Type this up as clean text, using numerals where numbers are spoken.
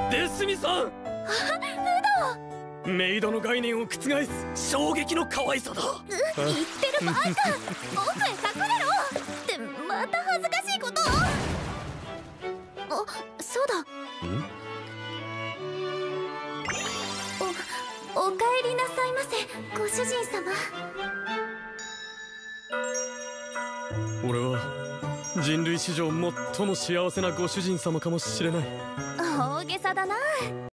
デスミさん。メイドの概念を覆す衝撃の可愛さだ。 言ってる場合か。奥へ隠れろってまた恥ずかしいことを。そうだ。お帰りなさいませ、ご主人様。 俺は人類史上最も幸せなご主人様かもしれない。 大げさだな。